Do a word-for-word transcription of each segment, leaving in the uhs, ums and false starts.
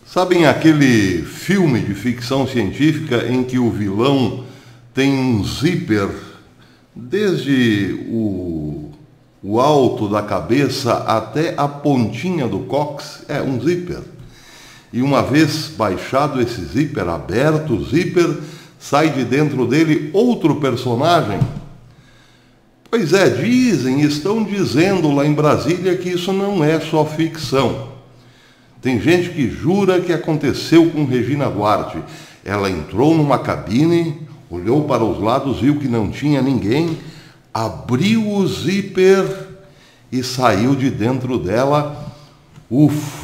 Sabem aquele filme de ficção científica em que o vilão tem um zíper desde o, o alto da cabeça até a pontinha do cóccix? É um zíper. E uma vez baixado esse zíper, aberto o zíper, sai de dentro dele outro personagem? Pois é, dizem, estão dizendo lá em Brasília que isso não é só ficção. Tem gente que jura que aconteceu com Regina Duarte. Ela entrou numa cabine, olhou para os lados, viu que não tinha ninguém, abriu o zíper e saiu de dentro dela o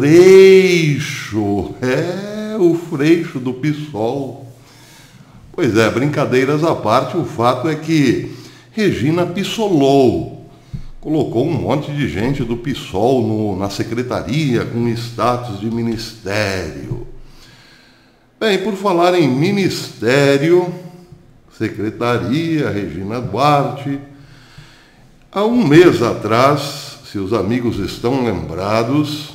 Freixo. É, o Freixo do PSOL. Pois é, brincadeiras à parte, o fato é que Regina pissolou. Colocou um monte de gente do PSOL no, na secretaria com status de ministério. Bem, por falar em ministério, secretaria, Regina Duarte, há um mês atrás, se os amigos estão lembrados,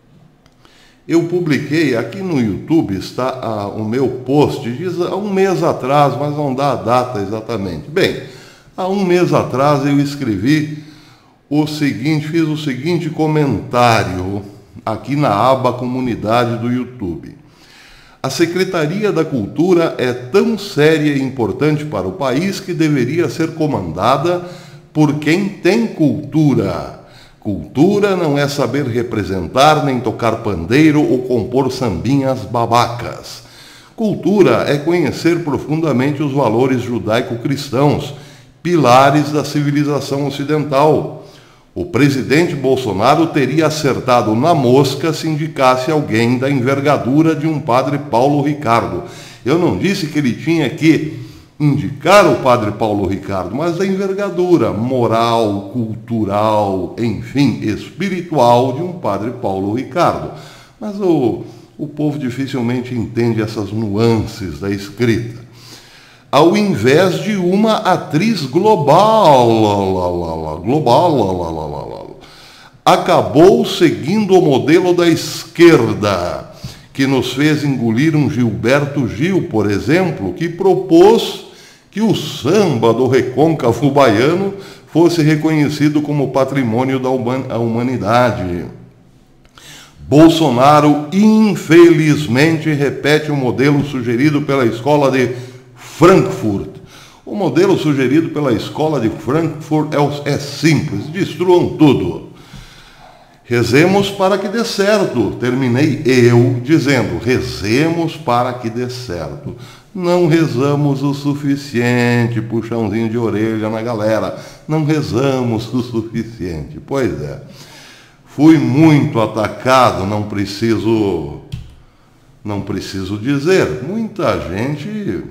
eu publiquei, aqui no YouTube está a, o meu post, diz há um mês atrás, mas não dá a data exatamente. Bem, há um mês atrás eu escrevi o seguinte, fiz o seguinte comentário aqui na aba Comunidade do YouTube. A Secretaria da Cultura é tão séria e importante para o país que deveria ser comandada por quem tem cultura. Cultura não é saber representar, nem tocar pandeiro ou compor sambinhas babacas. Cultura é conhecer profundamente os valores judaico-cristãos, pilares da civilização ocidental. O presidente Bolsonaro teria acertado na mosca se indicasse alguém da envergadura de um padre Paulo Ricardo. Eu não disse que ele tinha que indicar o padre Paulo Ricardo, mas a envergadura moral, cultural, enfim, espiritual de um padre Paulo Ricardo. Mas o, o povo dificilmente entende essas nuances da escrita. Ao invés de uma atriz global, lá, lá, lá, global, lá, lá, lá, lá, lá, acabou seguindo o modelo da esquerda, que nos fez engolir um Gilberto Gil, por exemplo, que propôs que o samba do recôncavo baiano fosse reconhecido como patrimônio da humanidade. Bolsonaro, infelizmente, repete o modelo sugerido pela escola de Frankfurt. O modelo sugerido pela escola de Frankfurt é, é simples, destruam tudo. Rezemos para que dê certo. Terminei eu dizendo, rezemos para que dê certo. Não rezamos o suficiente, puxãozinho de orelha na galera. Não rezamos o suficiente. Pois é, fui muito atacado, não preciso, não preciso dizer. Muita gente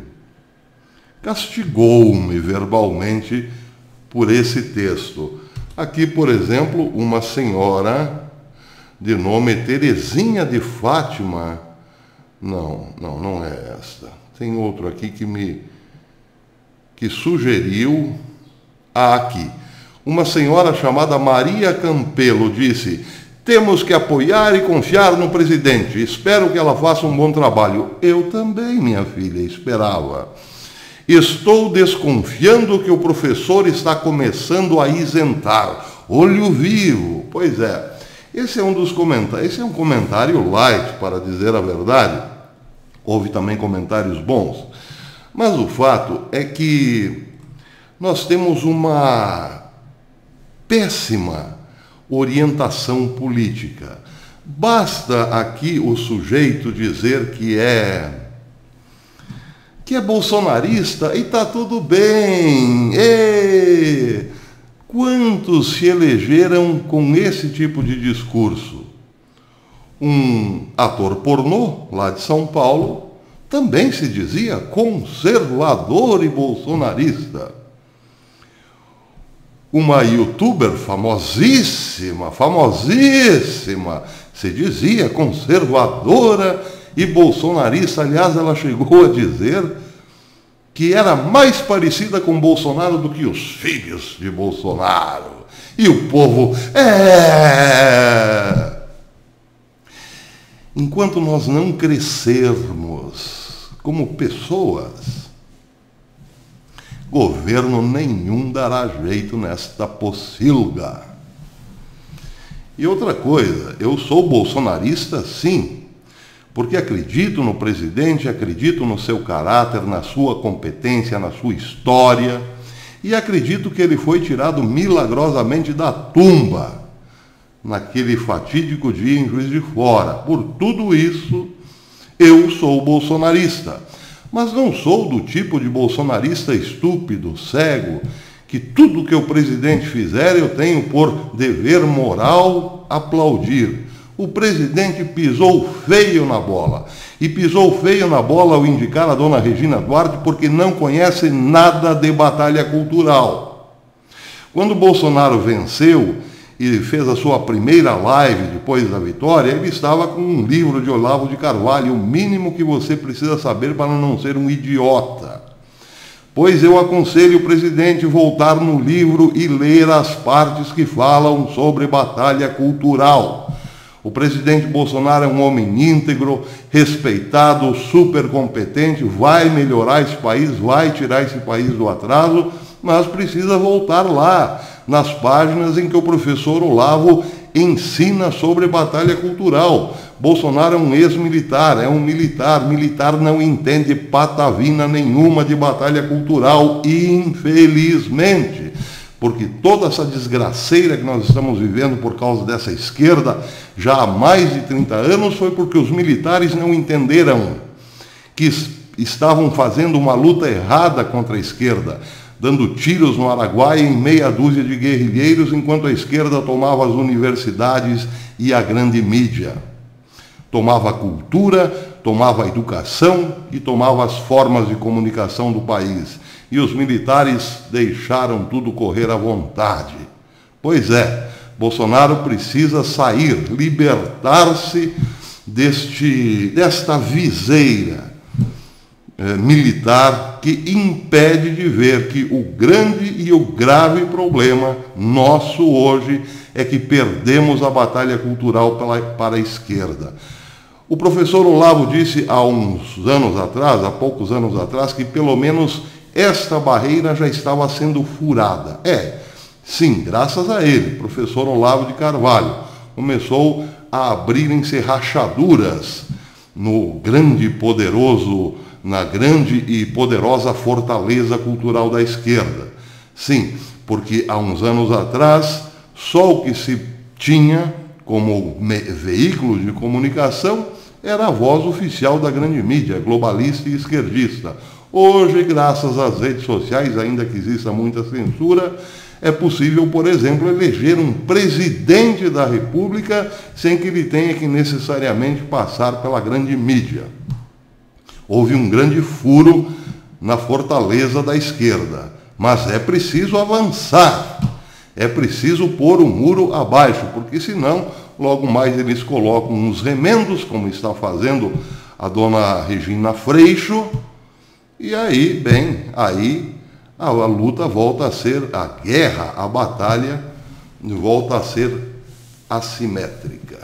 castigou-me verbalmente por esse texto. Aqui, por exemplo, uma senhora de nome Terezinha de Fátima. Não, não, não é esta. Tem outro aqui que me que sugeriu. Ah, aqui. Uma senhora chamada Maria Campelo disse: temos que apoiar e confiar no presidente. Espero que ela faça um bom trabalho. Eu também, minha filha, esperava. Estou desconfiando que o professor está começando a isentar. Olho vivo. Pois é, esse é um dos comentários. Esse é um comentário light, para dizer a verdade. Houve também comentários bons. Mas o fato é que nós temos uma péssima orientação política. Basta aqui o sujeito dizer que é que é bolsonarista e está tudo bem. E quantos se elegeram com esse tipo de discurso? Um ator pornô, lá de São Paulo, também se dizia conservador e bolsonarista. Uma youtuber famosíssima, famosíssima, se dizia conservadora e bolsonarista. Aliás, ela chegou a dizer que era mais parecida com Bolsonaro do que os filhos de Bolsonaro. E o povo, é... enquanto nós não crescermos como pessoas, governo nenhum dará jeito nesta pocilga. E outra coisa, eu sou bolsonarista, sim, porque acredito no presidente, acredito no seu caráter, na sua competência, na sua história, e acredito que ele foi tirado milagrosamente da tumba naquele fatídico dia em Juiz de Fora. Por tudo isso, eu sou bolsonarista. Mas não sou do tipo de bolsonarista estúpido, cego, que tudo que o presidente fizer eu tenho por dever moral aplaudir. O presidente pisou feio na bola. E pisou feio na bola ao indicar a dona Regina Duarte porque não conhece nada de batalha cultural. Quando Bolsonaro venceu e fez a sua primeira live depois da vitória, ele estava com um livro de Olavo de Carvalho, o mínimo que você precisa saber para não ser um idiota. Pois eu aconselho o presidente voltar no livro e ler as partes que falam sobre batalha cultural. O presidente Bolsonaro é um homem íntegro, respeitado, super competente, vai melhorar esse país, vai tirar esse país do atraso, mas precisa voltar lá, nas páginas em que o professor Olavo ensina sobre batalha cultural. Bolsonaro é um ex-militar, é um militar. Militar não entende patavina nenhuma de batalha cultural, infelizmente. Porque toda essa desgraceira que nós estamos vivendo por causa dessa esquerda, já há mais de trinta anos, foi porque os militares não entenderam que estavam fazendo uma luta errada contra a esquerda, dando tiros no Araguaia em meia dúzia de guerrilheiros, enquanto a esquerda tomava as universidades e a grande mídia. Tomava a cultura, tomava a educação e tomava as formas de comunicação do país. E os militares deixaram tudo correr à vontade. Pois é, Bolsonaro precisa sair, libertar-se deste, desta viseira eh, militar que impede de ver que o grande e o grave problema nosso hoje é que perdemos a batalha cultural pela, para a esquerda. O professor Olavo disse há uns anos atrás, há poucos anos atrás, que pelo menos esta barreira já estava sendo furada. É, sim, graças a ele, professor Olavo de Carvalho, começou a abrirem-se rachaduras no grande e poderoso, na grande e poderosa fortaleza cultural da esquerda. Sim, porque há uns anos atrás, só o que se tinha como veículo de comunicação era a voz oficial da grande mídia, globalista e esquerdista. Hoje, graças às redes sociais, ainda que exista muita censura, é possível, por exemplo, eleger um presidente da República sem que ele tenha que necessariamente passar pela grande mídia. Houve um grande furo na fortaleza da esquerda, mas é preciso avançar, é preciso pôr o muro abaixo, porque senão, logo mais eles colocam uns remendos, como está fazendo a dona Regina Freixo, e aí, bem, aí a, a luta volta a ser, a guerra, a batalha, volta a ser assimétrica.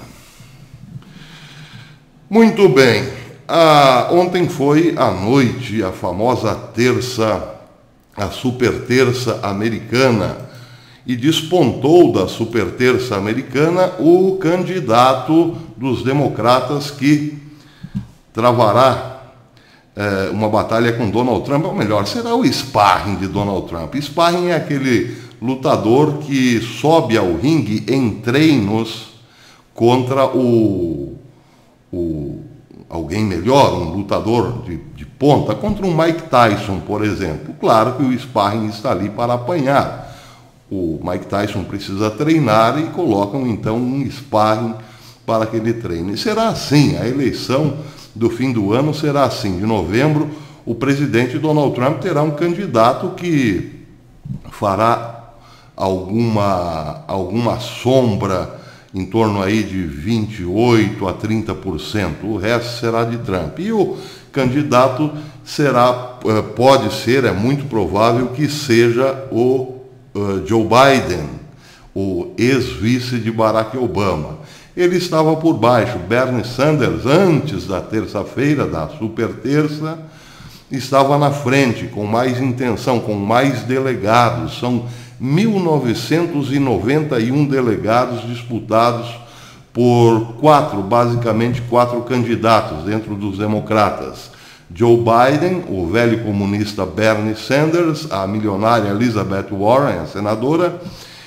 Muito bem, ah, ontem foi à noite a famosa terça, a super terça americana, e despontou da super terça americana o candidato dos democratas que travará é, uma batalha com Donald Trump, ou melhor, será o sparring de Donald Trump. Sparring é aquele lutador que sobe ao ringue em treinos contra o, o alguém melhor, um lutador de, de ponta, contra um Mike Tyson, por exemplo. Claro que o sparring está ali para apanhar. O Mike Tyson precisa treinar e colocam então um sparring para que ele treine. E será assim, a eleição do fim do ano será assim. De novembro, o presidente Donald Trump terá um candidato que fará alguma, alguma sombra em torno aí de vinte e oito a trinta por cento. O resto será de Trump. E o candidato será, pode ser, é muito provável que seja o uh, Joe Biden, o ex-vice de Barack Obama. ele estava por baixo. Bernie Sanders, antes da terça-feira, da super terça, estava na frente, com mais intenção, com mais delegados. São mil novecentos e noventa e um delegados disputados por quatro, basicamente quatro candidatos dentro dos democratas. Joe Biden, o velho comunista Bernie Sanders, a milionária Elizabeth Warren, a senadora,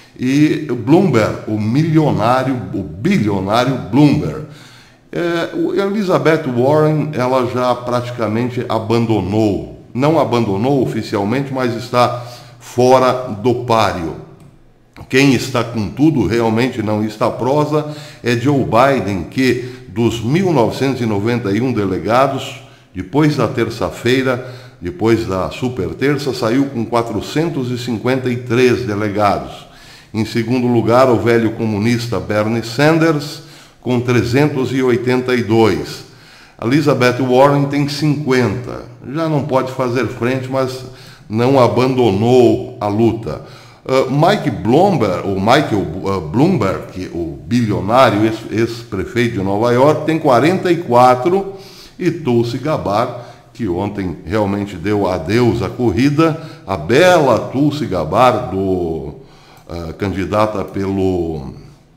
e Bloomberg, o milionário, o bilionário Bloomberg. É, Elizabeth Warren, ela já praticamente abandonou, não abandonou oficialmente, mas está fora do páreo. Quem está com tudo realmente não está prosa é Joe Biden, que dos mil novecentos e noventa e um delegados, depois da terça-feira, depois da super terça, saiu com quatrocentos e cinquenta e três delegados. Em segundo lugar, o velho comunista Bernie Sanders, com trezentos e oitenta e dois. Elizabeth Warren tem cinquenta. Já não pode fazer frente, mas não abandonou a luta. Uh, Mike Bloomberg, o Michael uh, Bloomberg, que, o bilionário ex-prefeito de Nova York, tem quarenta e quatro, e Tulsi Gabbard, que ontem realmente deu adeus à corrida, a bela Tulsi Gabbard, do, uh, candidata pelo,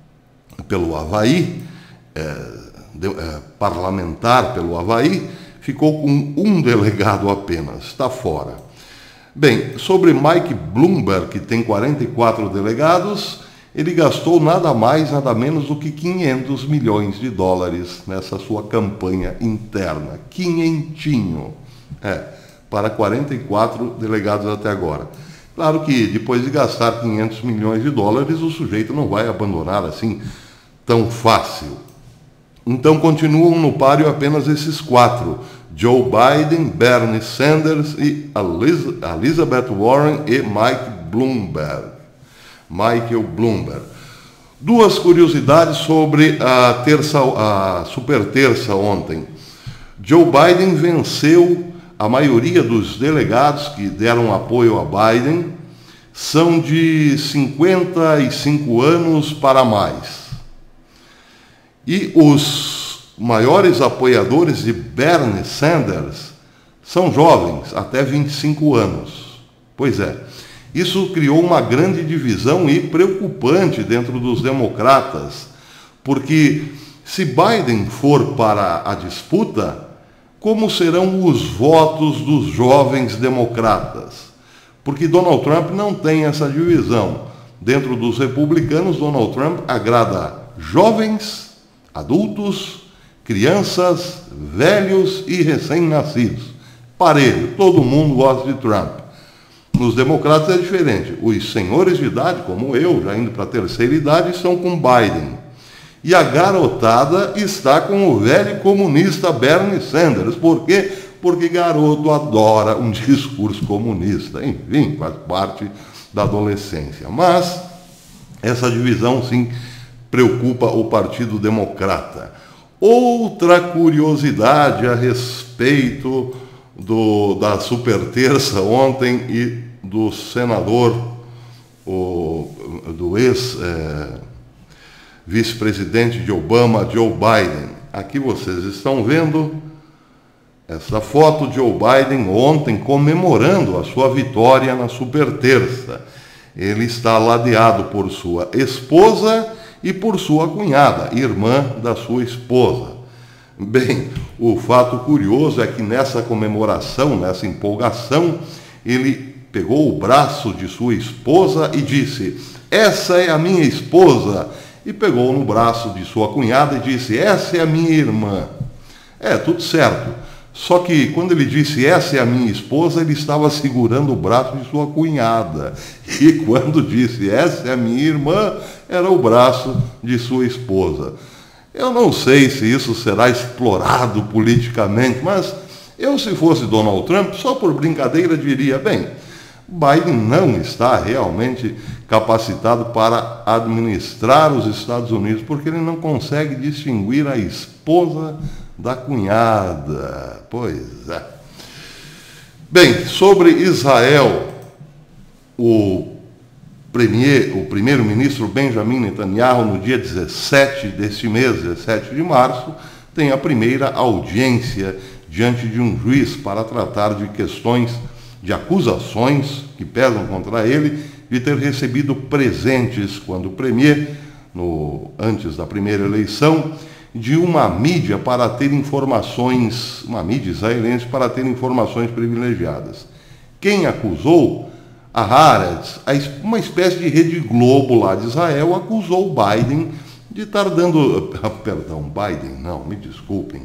pelo Havaí, é, de, é, parlamentar pelo Havaí, ficou com um delegado apenas, está fora. Bem, sobre Mike Bloomberg, que tem quarenta e quatro delegados, ele gastou nada mais, nada menos do que quinhentos milhões de dólares nessa sua campanha interna. Quinhentinho. É, para quarenta e quatro delegados até agora. Claro que depois de gastar quinhentos milhões de dólares, o sujeito não vai abandonar assim tão fácil. Então continuam no páreo apenas esses quatro: Joe Biden, Bernie Sanders e Eliz- Elizabeth Warren e Mike Bloomberg. Michael Bloomberg. Duas curiosidades sobre a, terça, a super terça ontem. Joe Biden venceu. A maioria dos delegados que deram apoio a Biden são de cinquenta e cinco anos para mais. E os maiores apoiadores de Bernie Sanders são jovens, até vinte e cinco anos. Pois é, isso criou uma grande divisão e preocupante dentro dos democratas, porque se Biden for para a disputa, como serão os votos dos jovens democratas? Porque Donald Trump não tem essa divisão. Dentro dos republicanos, Donald Trump agrada jovens, adultos, crianças, velhos e recém-nascidos. Parelho, todo mundo gosta de Trump. Nos democratas é diferente. Os senhores de idade, como eu, já indo para a terceira idade, estão com Biden. E a garotada está com o velho comunista Bernie Sanders. Por quê? Porque garoto adora um discurso comunista. Enfim, faz parte da adolescência. Mas essa divisão, sim, preocupa o Partido Democrata. Outra curiosidade a respeito do, da super terça ontem e do senador, o, do ex... É, vice-presidente de Obama, Joe Biden. Aqui vocês estão vendo essa foto de Joe Biden ontem comemorando a sua vitória na super terça. Ele está ladeado por sua esposa e por sua cunhada, irmã da sua esposa. Bem, o fato curioso é que nessa comemoração, nessa empolgação, ele pegou o braço de sua esposa e disse: "Essa é a minha esposa", e pegou no braço de sua cunhada e disse: "Essa é a minha irmã". É, tudo certo. Só que quando ele disse "essa é a minha esposa", ele estava segurando o braço de sua cunhada. E quando disse "essa é a minha irmã", era o braço de sua esposa. Eu não sei se isso será explorado politicamente, mas eu, se fosse Donald Trump, só por brincadeira diria: bem, Biden não está realmente capacitado para administrar os Estados Unidos, porque ele não consegue distinguir a esposa da cunhada. Pois é. Bem, sobre Israel, o premier, o primeiro-ministro Benjamin Netanyahu, no dia dezessete deste mês, dezessete de março, tem a primeira audiência diante de um juiz para tratar de questões, de acusações que pesam contra ele de ter recebido presentes quando premier, no, antes da primeira eleição, de uma mídia para ter informações, uma mídia israelense para ter informações privilegiadas. Quem acusou? A Haaretz, uma espécie de Rede Globo lá de Israel, acusou o Biden de estar dando... Perdão, Biden, não, me desculpem.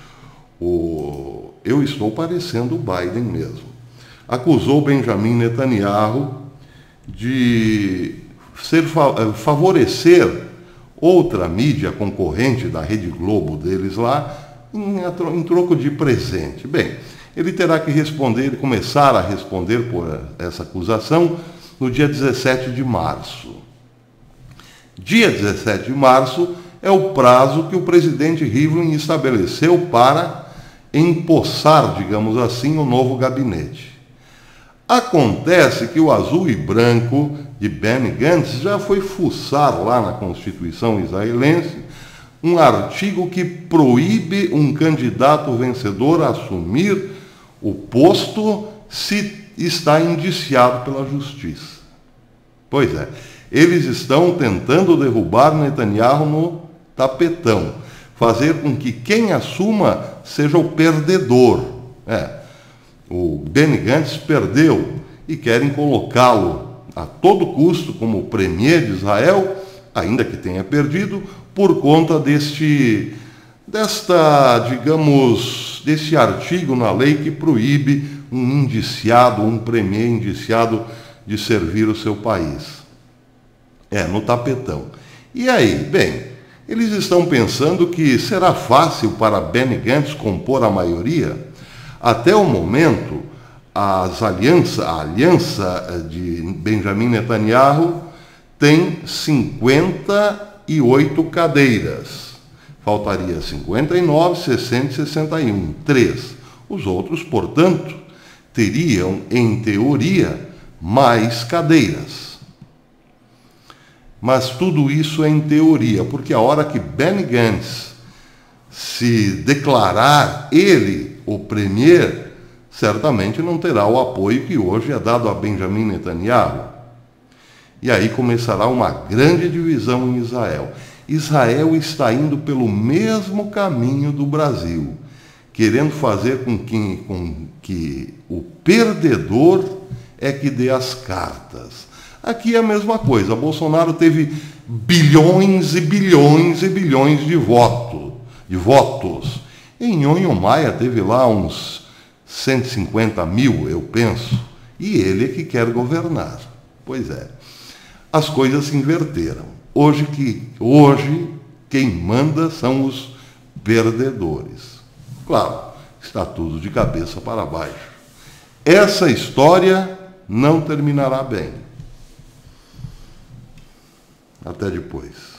O, eu estou parecendo o Biden mesmo. Acusou Benjamin Netanyahu de ser, favorecer outra mídia concorrente da Rede Globo deles lá, em, em troco de presente. Bem, ele terá que responder, começar a responder por essa acusação no dia dezessete de março. Dia dezessete de março é o prazo que o presidente Rivlin estabeleceu para empossar, digamos assim, o novo gabinete. Acontece que o azul e branco de Benny Gantz já foi fuçar lá na Constituição israelense um artigo que proíbe um candidato vencedor a assumir o posto se está indiciado pela justiça. Pois é, eles estão tentando derrubar Netanyahu no tapetão, fazer com que quem assuma seja o perdedor. É, o Benny Gantz perdeu e querem colocá-lo a todo custo como premier de Israel, ainda que tenha perdido, por conta deste, desta, digamos, desse artigo na lei que proíbe um indiciado, um premier indiciado de servir o seu país. É, no tapetão. E aí, bem, eles estão pensando que será fácil para Benny Gantz compor a maioria? Até o momento, as aliança, a aliança de Benjamin Netanyahu tem cinquenta e oito cadeiras. Faltaria cinquenta e nove, sessenta e sessenta e um, três. Os outros, portanto, teriam, em teoria, mais cadeiras. Mas tudo isso é em teoria, porque a hora que Benny Gantz se declarar ele o premier, certamente não terá o apoio que hoje é dado a Benjamin Netanyahu. E aí começará uma grande divisão em Israel. Israel está indo pelo mesmo caminho do Brasil, querendo fazer com que, com que o perdedor é que dê as cartas. Aqui é a mesma coisa. Bolsonaro teve bilhões e bilhões e bilhões de, voto, de votos. Em Nhonho Maia teve lá uns cento e cinquenta mil, eu penso, e ele é que quer governar. Pois é, as coisas se inverteram. Hoje, que, hoje quem manda são os perdedores. Claro, está tudo de cabeça para baixo. Essa história não terminará bem. Até depois.